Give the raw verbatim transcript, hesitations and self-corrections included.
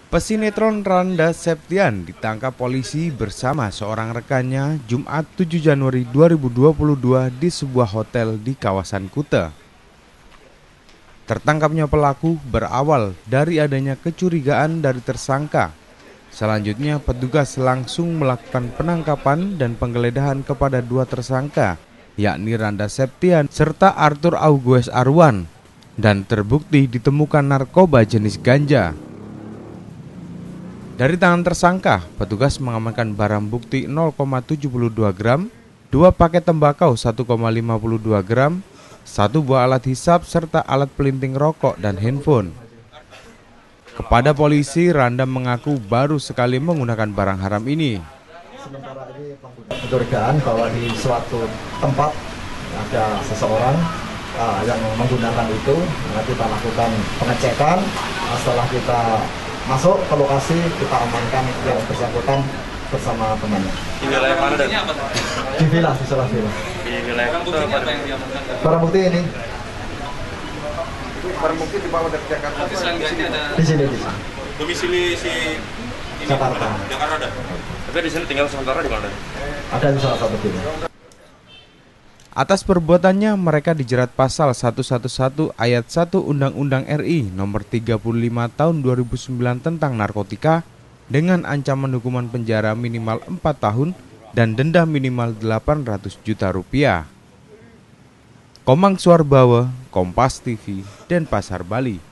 Pesinetron Randa Septian ditangkap polisi bersama seorang rekannya Jumat tujuh Januari dua ribu dua puluh dua di sebuah hotel di kawasan Kuta. Tertangkapnya pelaku berawal dari adanya kecurigaan dari tersangka. Selanjutnya petugas langsung melakukan penangkapan dan penggeledahan kepada dua tersangka, yakni Randa Septian serta Arthur Augues Arwan, dan terbukti ditemukan narkoba jenis ganja. Dari tangan tersangka, petugas mengamankan barang bukti nol koma tujuh dua gram, dua paket tembakau satu koma lima dua gram, satu buah alat hisap serta alat pelinting rokok dan handphone. Kepada polisi, Randa mengaku baru sekali menggunakan barang haram ini. Sementara ini kecurigaan bahwa di suatu tempat ada seseorang uh, yang menggunakan itu. Nah, kita lakukan pengecekan. Setelah kita masuk ke lokasi, kita amankan yang bersangkutan bersama temannya. Di wilayah mana dan? Di villa, di salah villa. Di wilayah Kuta. Barang bukti ini. Barang bukti dibawa dari Jakarta. Di sini, di sini. Domisili si ini Jakarta. mana? Jakarta ada. Tapi di sini tinggal sementara di mana? Ada di salah satu villa. Atas perbuatannya mereka dijerat pasal seratus sebelas ayat satu Undang-Undang R I nomor tiga puluh lima tahun dua ribu sembilan tentang narkotika dengan ancaman hukuman penjara minimal empat tahun dan denda minimal delapan ratus juta rupiah. Komang Suarbawa, Kompas T V, Denpasar, Bali.